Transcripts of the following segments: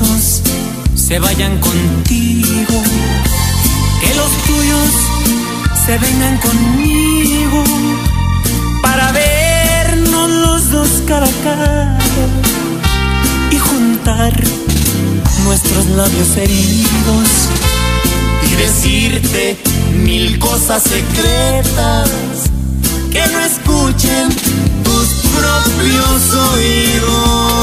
brazos se vayan contigo, que los tuyos se vengan conmigo, para vernos los dos cara a cara y juntar nuestros labios heridos y decirte mil cosas secretas que no escuchen tus propios oídos.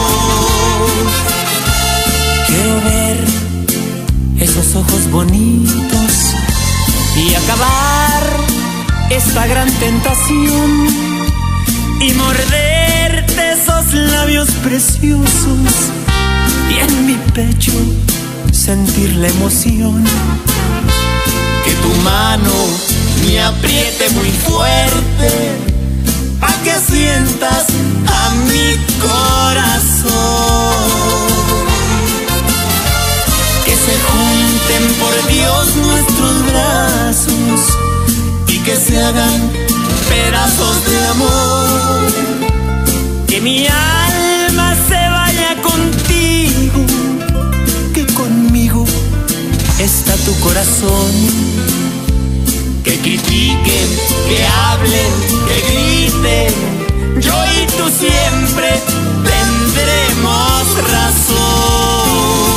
Quiero ver esos ojos bonitos y acabar esta gran tentación y morderte esos labios preciosos y en mi pecho sentir la emoción. Que tu mano me apriete muy fuerte pa' que sientas a mi corazón. Que se junten por Dios nuestros brazos y que se hagan pedazos de amor. Que mi alma se vaya contigo, que conmigo está tu corazón. Que critiquen, que hablen, que griten, yo y tú siempre tendremos razón.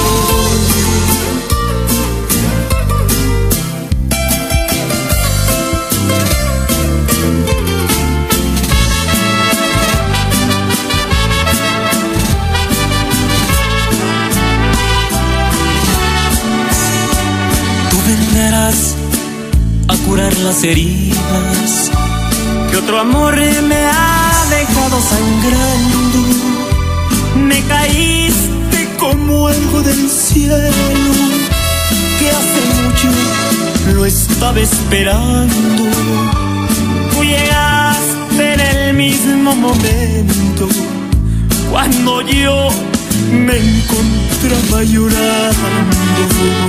Tú vendrás a curar las heridas que otro amor me ha dejado sangrando. Me caíste como algo del cielo que hace mucho lo estaba esperando. Tú llegaste en el mismo momento cuando yo me encontraba llorando.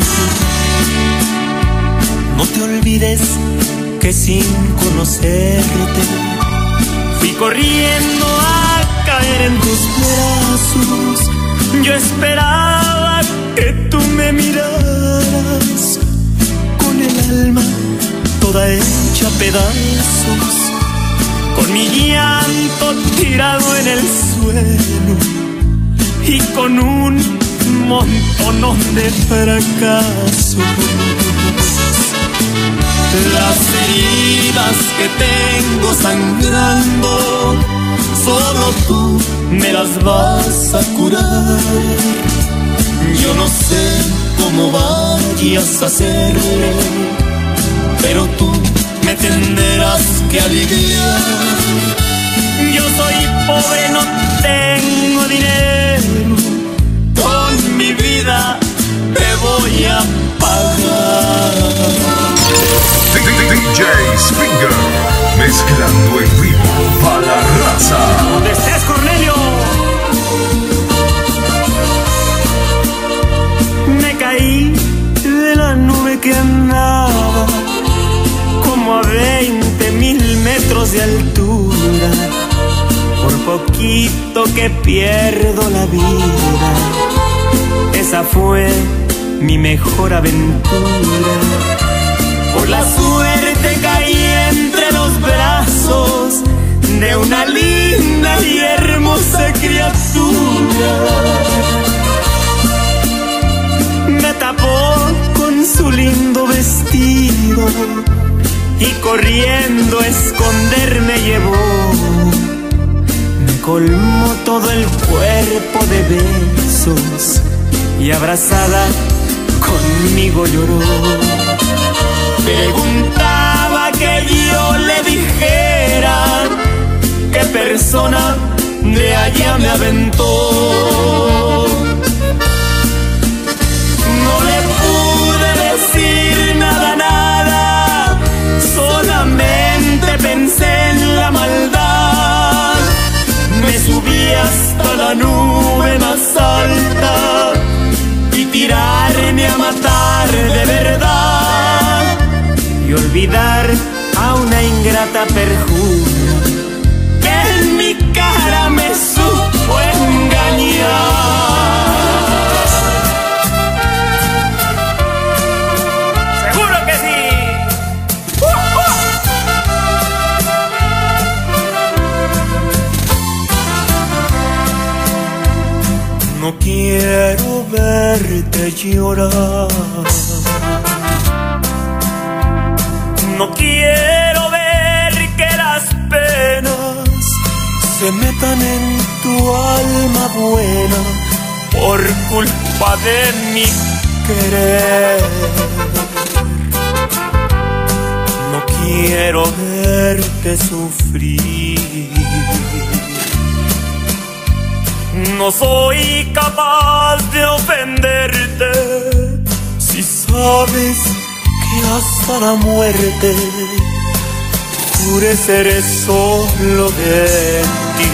No te olvides que sin conocerte fui corriendo a caer en tus brazos. Yo esperaba que tú me miraras con el alma toda hecha pedazos, con mi llanto tirado en el suelo y con un montón de fracasos. Las heridas que tengo sangrando, solo tú me las vas a curar. Yo no sé cómo vayas a hacerle, pero tú me tendrás que aliviar. Yo soy pobre, no tengo dinero, con mi vida te voy a pagar. DJ Springer, mezclando en vivo para la raza. ¿Dónde estés, Cornelio? Me caí de la nube que andaba como a 20,000 metros de altura. Por poquito que pierdo la vida, esa fue mi mejor aventura. Por la suerte caí entre los brazos de una linda y hermosa criatura. Me tapó con su lindo vestido y corriendo a esconderme llevó. Me colmó todo el cuerpo de besos y abrazada conmigo lloró. Preguntaba que yo le dijera qué persona de allá me aventó. No le pude decir nada, solamente pensé en la maldad. Me subí hasta la nube más alta y tirarme a matar de verdad. Y olvidar a una ingrata perjura que en mi cara me supo engañar. quiero verte llorar. No quiero ver que las penas se metan en tu alma buena por culpa de mi querer. No quiero verte sufrir. No soy capaz de ofenderte si sabes que hasta la muerte juré ser solo de ti.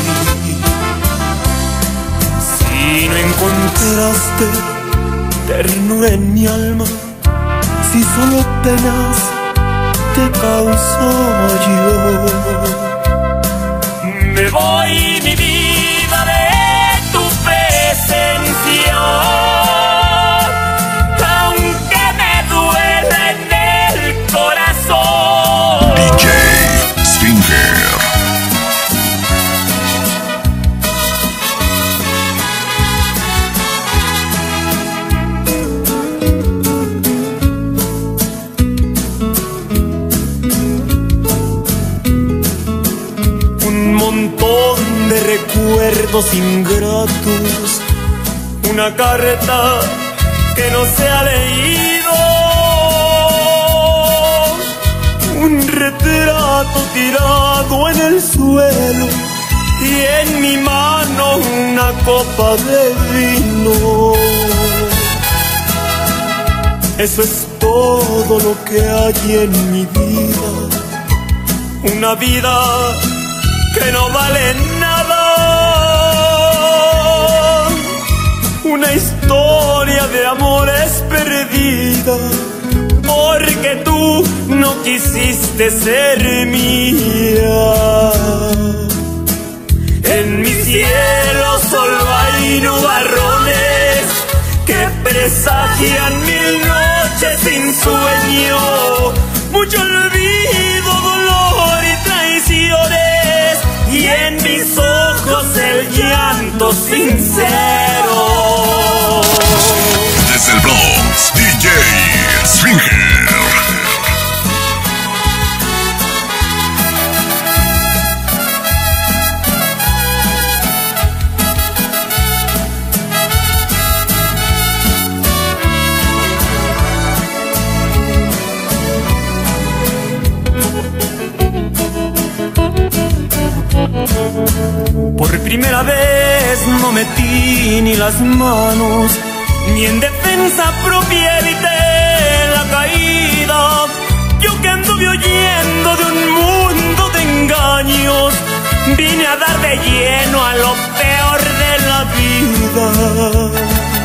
Si no encontraste ternura en mi alma, si solo penas te causo yo, me voy mi vida de tu presencia, aunque me duele en el corazón. DJ Springer. De recuerdos ingratos, una carta que no se ha leído, un retrato tirado en el suelo y en mi mano una copa de vino. Eso es todo lo que hay en mi vida, una vida que no vale nada, una historia de amores perdida, porque tú no quisiste ser mía. En mi cielo solo hay nubarrones que presagian 1000 noches sin sueño, mucho olvido, dolor y traiciones, y en mis ojos el llanto sincero. Desde el Bronx, DJ Springer. Por primera vez no metí ni las manos, ni en defensa propia evité la caída. Yo que anduve huyendo de un mundo de engaños, vine a dar de lleno a lo peor de la vida.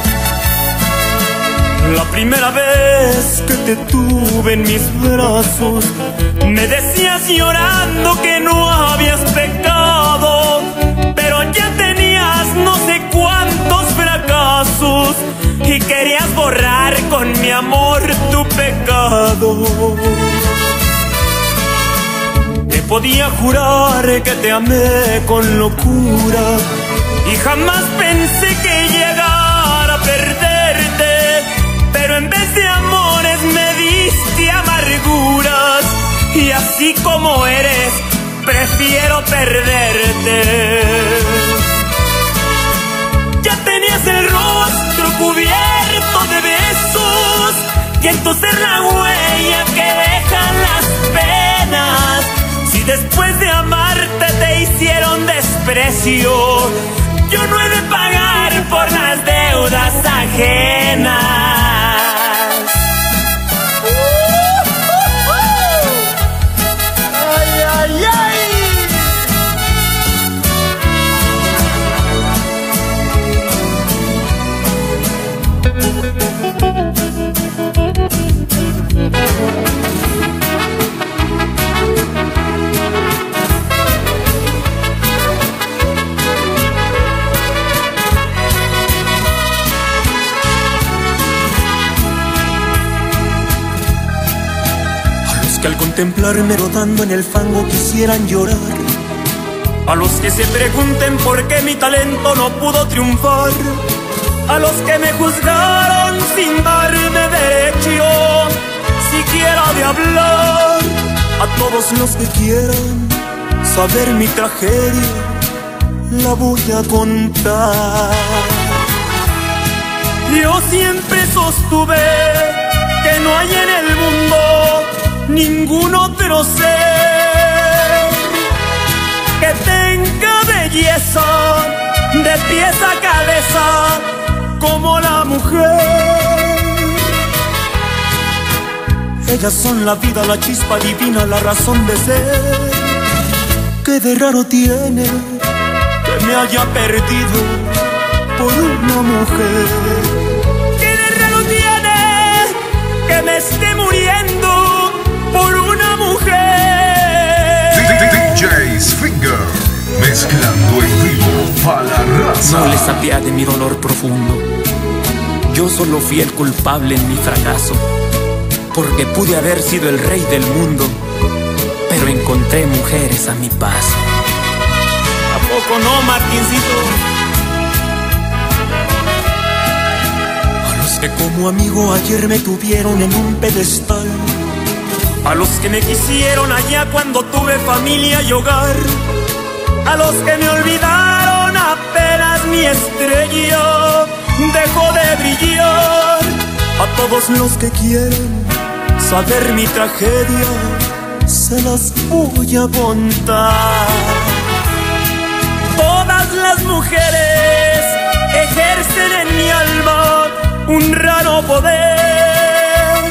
La primera vez que te tuve en mis brazos, me decías llorando que no habías pecado, pero ya tenías no sé cuántos fracasos y querías borrar con mi amor tu pecado. Te podía jurar que te amé con locura y jamás pensé que llegara a perderte, pero en vez de amores me diste amarguras, y así como eres prefiero perderte. Ya tenías el rostro cubierto de besos y en tu ser la huella que dejan las penas. Si después de amarte te hicieron desprecio, yo no he de pagar por las deudas ajenas. Ay, ay, ay. Que al contemplarme rodando en el fango quisieran llorar, a los que se pregunten por qué mi talento no pudo triunfar, a los que me juzgaron sin darme derecho siquiera de hablar, a todos los que quieran saber mi tragedia, la voy a contar. Yo siempre sostuve que no hay en el mundo ningún otro ser que tenga belleza de pies a cabeza como la mujer. Ellas son la vida, la chispa divina, la razón de ser. ¿Qué de raro tiene que me haya perdido por una mujer? ¿Qué de raro tiene que me esté muriendo por una mujer? DJ's Finger, mezclando en vivo pa' la raza. No les apiade mi dolor profundo. Yo solo fui el culpable en mi fracaso, porque pude haber sido el rey del mundo, pero encontré mujeres a mi paso. ¿A poco no, Martincito? A los que como amigo ayer me tuvieron en un pedestal, a los que me quisieron allá cuando tuve familia y hogar, a los que me olvidaron apenas mi estrella dejó de brillar, a todos los que quieren saber mi tragedia, se las voy a contar. Todas las mujeres ejercen en mi alma un raro poder.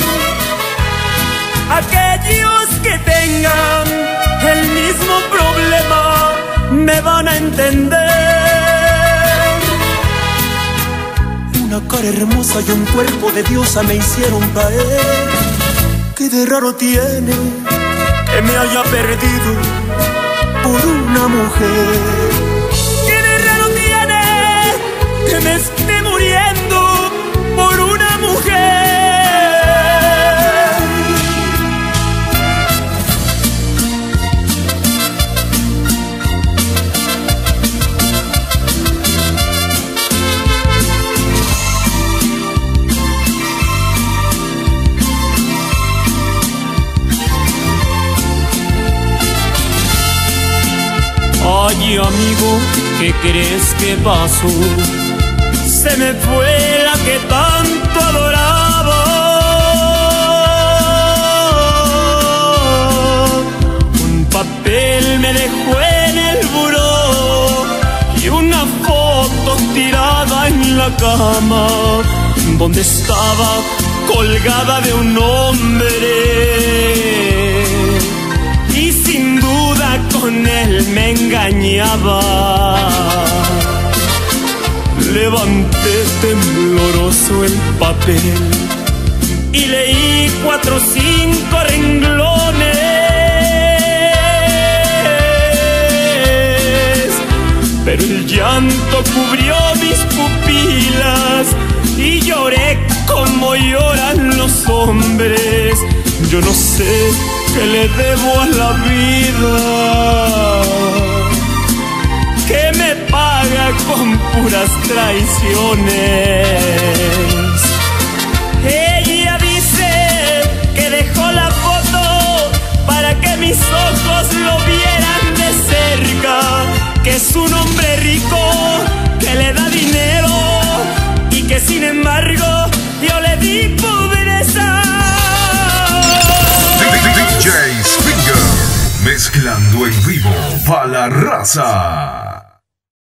Aquellos que tengan el mismo problema me van a entender. Una cara hermosa y un cuerpo de diosa me hicieron caer. ¿Qué de raro tiene que me haya perdido por una mujer? ¿Qué de raro tiene que me esté muriendo por una mujer? Ay, amigo, ¿qué crees que pasó? Se me fue la que tanto adoraba. Un papel me dejó en el buró y una foto tirada en la cama, donde estaba colgada de un hombre. Y sin duda con él me engañaba. Levanté tembloroso el papel y leí 4 o 5 renglones, pero el llanto cubrió mis pupilas y lloré como lloran los hombres. Yo no sé qué le debo a la vida, que me paga con puras traiciones. Ella dice que dejó la foto para que mis ojos lo vieran de cerca, que es un hombre rico que le da dinero y que sin embargo yo le di pobreza. DJ's Finger, mezclando en vivo pa' la raza.